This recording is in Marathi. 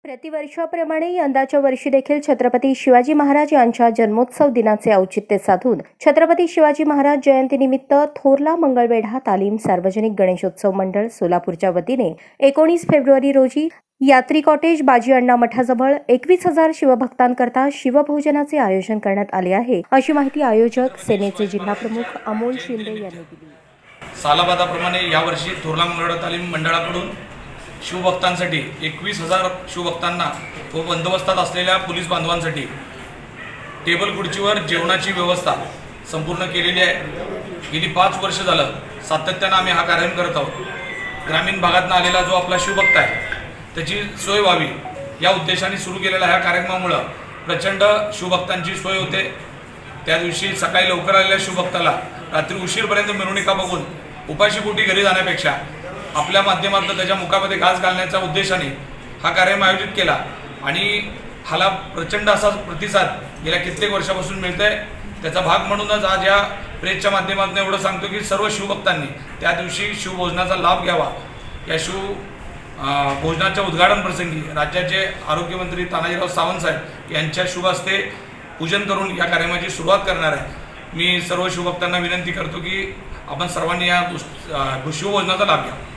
प्रतिवर्षाप्रमाणे यंदाच्या वर्षी देखील छत्रपती शिवाजी महाराज यांच्या जन्मोत्सव दिनाचे औचित्य साधून छत्रपती शिवाजी महाराज जयंतीनिमित्त थोरला मंगळवेढा तालीम सार्वजनिक गणेशोत्सव मंडळ सोलापूरच्या वतीने 19 फेब्रुवारी रोजी यात्री कॉटेज बाजी अण्णा मठाजवळ 21,000 शिवभक्तांकरता शिवभोजनाचे आयोजन करण्यात आले आहे, अशी माहिती आयोजक सेनेचे जिल्हाप्रमुख अमोल शिंदे यांनी दिली। सालाबादाप्रमाणे यावर्षी थोरला मंगळवेढा तालीम मंडळाकडून शिवभक्तांसाठी 21,000 शिवभक्तांना व बंदोबस्तात असलेल्या पोलीस बांधवांसाठी टेबल खुर्चीवर जेवणाची व्यवस्था संपूर्ण केलेली आहे। गेली 5 वर्ष झालं सातत्याने आम्ही हा कार्यक्रम करत आहोत। ग्रामीण भागातून आलेला जो आपला शिवभक्त आहे त्याची सोय व्हावी या उद्देशाने सुरू केलेल्या ह्या कार्यक्रमामुळे प्रचंड शिवभक्तांची सोय होते। त्या दिवशी सकाळी लवकर आलेल्या शिवभक्ताला रात्री उशीरपर्यंत मिरवणुका बघून उपाशीपोटी घरी जाण्यापेक्षा आपल्या माध्यमातून त्याच्या मुखामध्ये घास घालण्याच्या उद्देशाने हा कार्यक्रम आयोजित केला आणि हाला प्रचंड असा प्रतिसाद गेल्या कित्येक वर्षापासून मिळतोय। त्याचा भाग म्हणूनच आज या प्रेसच्या माध्यमातून एवढं सांगतो की सर्व शिवभक्तांनी त्या दिवशी शिवभोजनाचा लाभ घ्यावा। या भोजनाच्या उद्घाटन प्रसंगी राज्याचे आरोग्यमंत्री तानाजीराव सावंत साहेब यांच्या शुभ हस्ते पूजन करून या कार्यक्रमाची सुरुवात करणार आहे। मी सर्व शिवभक्तांना विनंती करतो की आपण सर्वांनी या शिवभोजनाचा लाभ घ्यावा।